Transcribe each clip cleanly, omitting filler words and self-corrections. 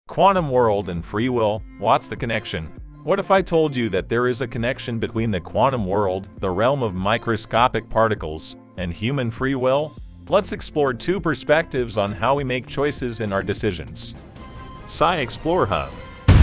Quantum world and free will, what's the connection? What if I told you that there is a connection between the quantum world, the realm of microscopic particles, and human free will? Let's explore two perspectives on how we make choices in our decisions. Sci Explore Hub.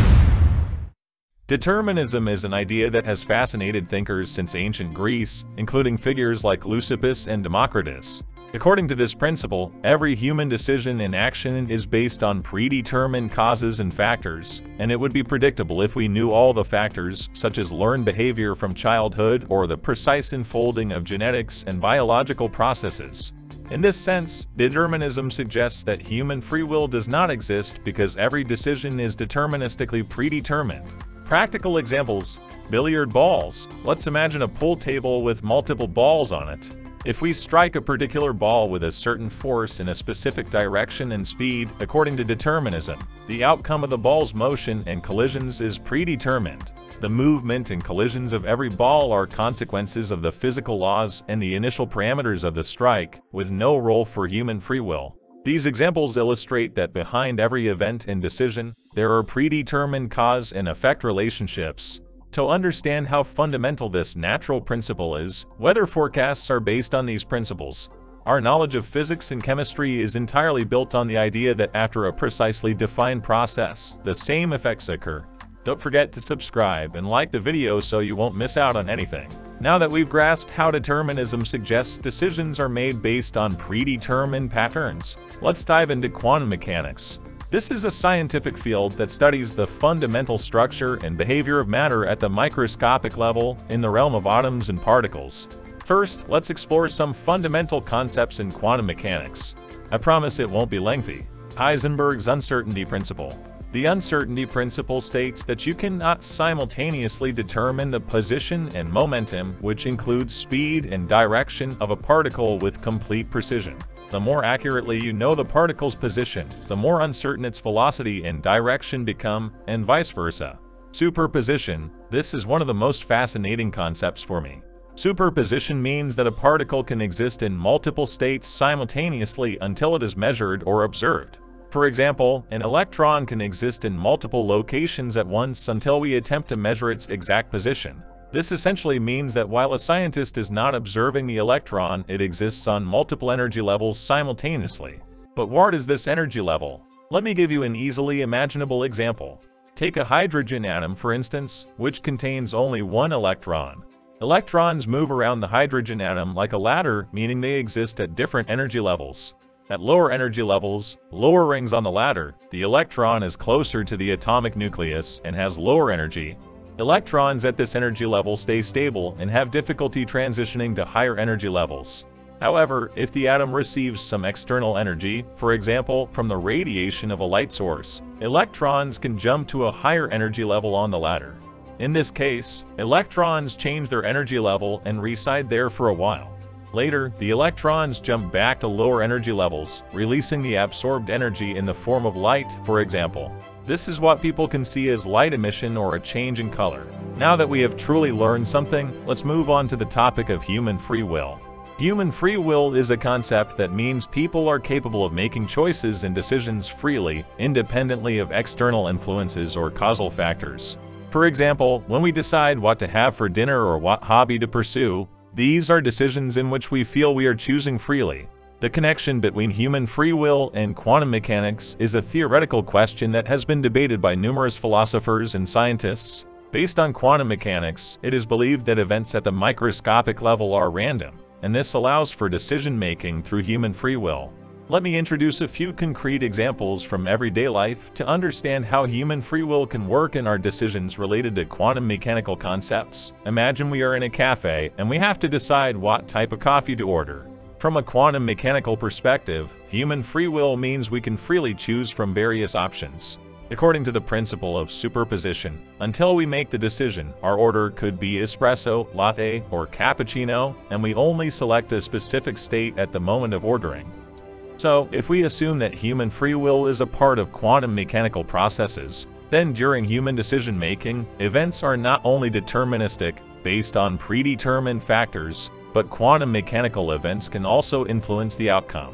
Determinism is an idea that has fascinated thinkers since ancient Greece, including figures like Leucippus and Democritus. According to this principle, every human decision and action is based on predetermined causes and factors, and it would be predictable if we knew all the factors, such as learned behavior from childhood or the precise unfolding of genetics and biological processes. In this sense, determinism suggests that human free will does not exist because every decision is deterministically predetermined. Practical examples: billiard balls. Let's imagine a pool table with multiple balls on it. If we strike a particular ball with a certain force in a specific direction and speed, according to determinism, the outcome of the ball's motion and collisions is predetermined. The movement and collisions of every ball are consequences of the physical laws and the initial parameters of the strike, with no role for human free will. These examples illustrate that behind every event and decision, there are predetermined cause and effect relationships. To understand how fundamental this natural principle is, weather forecasts are based on these principles. Our knowledge of physics and chemistry is entirely built on the idea that after a precisely defined process, the same effects occur. Don't forget to subscribe and like the video so you won't miss out on anything. Now that we've grasped how determinism suggests decisions are made based on predetermined patterns, let's dive into quantum mechanics. This is a scientific field that studies the fundamental structure and behavior of matter at the microscopic level in the realm of atoms and particles. First, let's explore some fundamental concepts in quantum mechanics. I promise it won't be lengthy. Heisenberg's uncertainty principle. The uncertainty principle states that you cannot simultaneously determine the position and momentum, which includes speed and direction of a particle with complete precision. The more accurately you know the particle's position, the more uncertain its velocity and direction become, and vice versa. Superposition. This is one of the most fascinating concepts for me. Superposition means that a particle can exist in multiple states simultaneously until it is measured or observed. For example, an electron can exist in multiple locations at once until we attempt to measure its exact position. This essentially means that while a scientist is not observing the electron, it exists on multiple energy levels simultaneously. But what is this energy level? Let me give you an easily imaginable example. Take a hydrogen atom, for instance, which contains only one electron. Electrons move around the hydrogen atom like a ladder, meaning they exist at different energy levels. At lower energy levels, lower rings on the ladder, the electron is closer to the atomic nucleus and has lower energy. Electrons at this energy level stay stable and have difficulty transitioning to higher energy levels. However, if the atom receives some external energy, for example, from the radiation of a light source, electrons can jump to a higher energy level on the ladder. In this case, electrons change their energy level and reside there for a while. Later, the electrons jump back to lower energy levels, releasing the absorbed energy in the form of light, for example. This is what people can see as light emission or a change in color. Now that we have truly learned something, let's move on to the topic of human free will. Human free will is a concept that means people are capable of making choices and decisions freely, independently of external influences or causal factors. For example, when we decide what to have for dinner or what hobby to pursue, these are decisions in which we feel we are choosing freely. The connection between human free will and quantum mechanics is a theoretical question that has been debated by numerous philosophers and scientists. Based on quantum mechanics, it is believed that events at the microscopic level are random, and this allows for decision-making through human free will. Let me introduce a few concrete examples from everyday life to understand how human free will can work in our decisions related to quantum mechanical concepts. Imagine we are in a cafe and we have to decide what type of coffee to order. From a quantum mechanical perspective, human free will means we can freely choose from various options. According to the principle of superposition, until we make the decision, our order could be espresso, latte, or cappuccino, and we only select a specific state at the moment of ordering. So, if we assume that human free will is a part of quantum mechanical processes, then during human decision-making, events are not only deterministic, based on predetermined factors, but quantum mechanical events can also influence the outcome.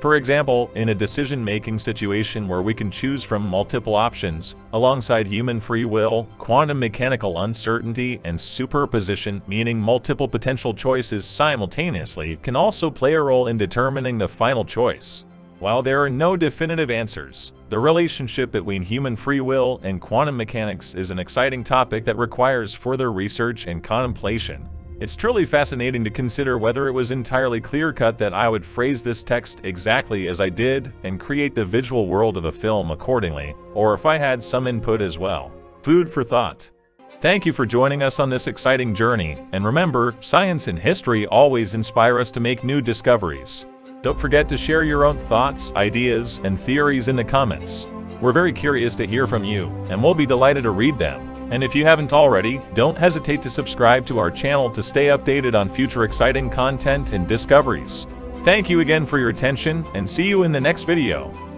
For example, in a decision-making situation where we can choose from multiple options, alongside human free will, quantum mechanical uncertainty and superposition, meaning multiple potential choices simultaneously, can also play a role in determining the final choice. While there are no definitive answers, the relationship between human free will and quantum mechanics is an exciting topic that requires further research and contemplation. It's truly fascinating to consider whether it was entirely clear-cut that I would phrase this text exactly as I did and create the visual world of the film accordingly, or if I had some input as well. Food for thought. Thank you for joining us on this exciting journey, and remember, science and history always inspire us to make new discoveries. Don't forget to share your own thoughts, ideas, and theories in the comments. We're very curious to hear from you, and we'll be delighted to read them. And if you haven't already, don't hesitate to subscribe to our channel to stay updated on future exciting content and discoveries. Thank you again for your attention, and see you in the next video.